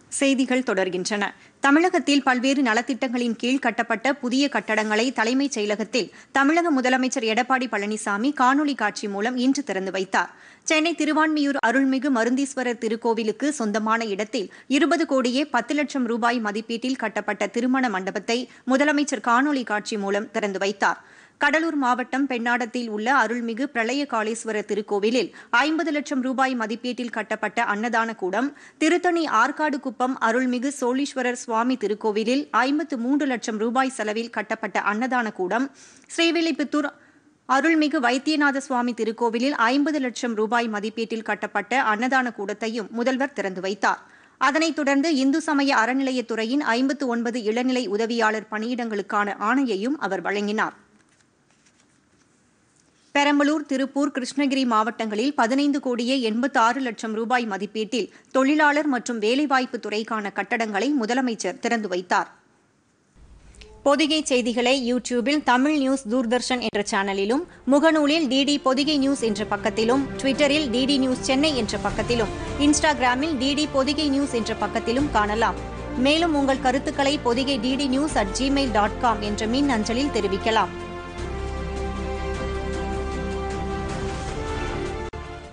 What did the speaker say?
செய்திகள் தொடர்கின்றன. தமிழகத்தில் பல்வேறு நலத்திட்டங்களின் கீழ் கட்டப்பட்ட புதிய கட்டடங்களை தலைமைச் செயலகத்தில் தமிழக முதலமைச்சர் எடப்பாடி பழனிசாமி காணொலி காட்சி மூலம் இன்று திறந்து வைத்தார். சென்னை திருவான்மியூர் அருள்மிகு மருந்தீஸ்வரர் திருக்கோவிலுக்கு சொந்தமான இடத்தில் 20 கோடியே 10 லட்சம் ரூபாய் மதிப்பீட்டில் கட்டப்பட்ட திருமண மண்டபத்தை முதலமைச்சர் காணொலி காட்சி மூலம் திறந்து வைத்தார். கடலூர் மாவட்டம் பெண்ணாடத்தில் உள்ள அருள்மிகு பிரளய காளீஸ்வரர் திருக்கோவிலில் 50 லட்சம் ரூபாய் மதிப்பீட்டில் கட்டப்பட்ட அன்னதான கூடம், திருத்தணி ஆற்காடு குப்பம் அருள்மிகு சோழீஸ்வரர் சுவாமி திருக்கோவிலில் 53 லட்சம் ரூபாய் செலவில் கட்டப்பட்ட அன்னதான கூடம், ஸ்ரீவில்லிபுத்தூர் அருள்மிகு வைத்தியநாத சுவாமி திருக்கோவிலில் 50 லட்சம் ரூபாய் மதிப்பீட்டில் கட்டப்பட்ட அன்னதான கூடத்தையும் முதல்வர் திறந்து வைத்தார். அதனைத் தொடர்ந்து இந்து சமய அறநிலையத்துறையின் 59 இளநிலை உதவியாளர் பணியிடங்களுக்கான ஆணையையும் அவர் வழங்கினார். பெரம்பலூர், திருப்பூர், கிருஷ்ணகிரி மாவட்டங்களில் 15 கோடியே 86 லட்சம் ரூபாய் மதிப்பீட்டில் தொழிலாளர் மற்றும் வேலைவாய்ப்பு துறைக்கான கட்டடங்களை முதலமைச்சர் திறந்து வைத்தார். பொதிகை செய்திகளை யூடியூபில் தமிழ் நியூஸ் தூர்தர்ஷன் என்ற சேனலிலும், முகநூலில் டிடி பொதிகை நியூஸ் என்ற பக்கத்திலும், ட்விட்டரில் டிடி நியூஸ் சென்னை என்ற பக்கத்திலும், இன்ஸ்டாகிராமில் டிடி பொதிகை நியூஸ் என்ற பக்கத்திலும் காணலாம். மேலும் உங்கள் கருத்துக்களை பொதிகை DD news@gmail.com என்ற மின் அஞ்சலில் தெரிவிக்கலாம்.